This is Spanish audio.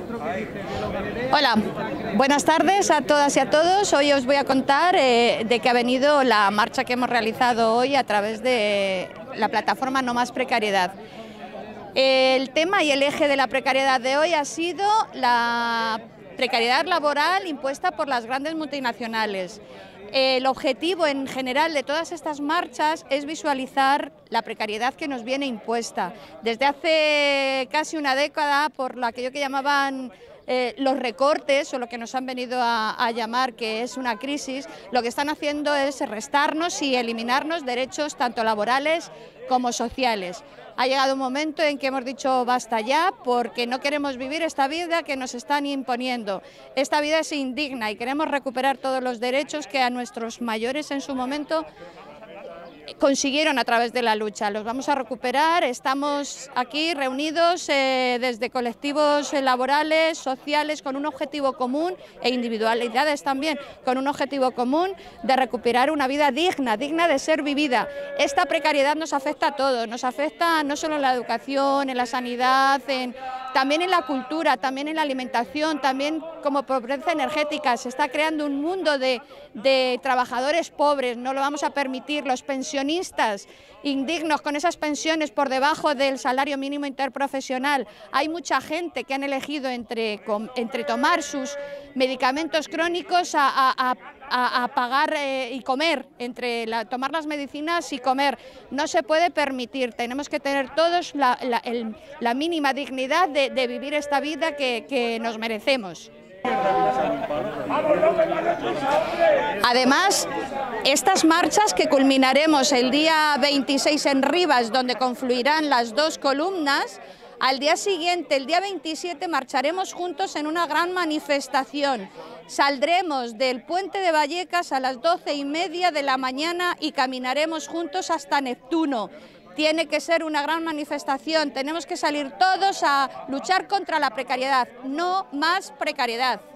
Hola, buenas tardes a todas y a todos. Hoy os voy a contar de qué ha venido la marcha que hemos realizado hoy a través de la plataforma No Más Precariedad. El tema y el eje de la precariedad de hoy ha sido la precariedad laboral impuesta por las grandes multinacionales. El objetivo en general de todas estas marchas es visualizar la precariedad que nos viene impuesta. Desde hace casi una década, por aquello que llamaban los recortes, o lo que nos han venido a llamar que es una crisis, lo que están haciendo es restarnos y eliminarnos derechos tanto laborales como sociales. Ha llegado un momento en que hemos dicho basta ya, porque no queremos vivir esta vida que nos están imponiendo. Esta vida es indigna y queremos recuperar todos los derechos que a nuestros mayores en su momento consiguieron a través de la lucha. Los vamos a recuperar. Estamos aquí reunidos desde colectivos laborales, sociales, con un objetivo común, e individualidades también, con un objetivo común de recuperar una vida digna, digna de ser vivida. Esta precariedad nos afecta a todos, nos afecta no solo en la educación, en la sanidad, también en la cultura, también en la alimentación, también como pobreza energética. Se está creando un mundo de trabajadores pobres, no lo vamos a permitir. Los pensionistas indignos con esas pensiones por debajo del salario mínimo interprofesional. Hay mucha gente que han elegido entre tomar sus medicamentos crónicos a pagar y comer, tomar las medicinas y comer. No se puede permitir, tenemos que tener todos la mínima dignidad de vivir esta vida que nos merecemos. Además, estas marchas que culminaremos el día 26 en Rivas, donde confluirán las dos columnas, al día siguiente, el día 27, marcharemos juntos en una gran manifestación. Saldremos del puente de Vallecas a las 12:30 de la mañana y caminaremos juntos hasta Neptuno. Tiene que ser una gran manifestación, tenemos que salir todos a luchar contra la precariedad. No más precariedad.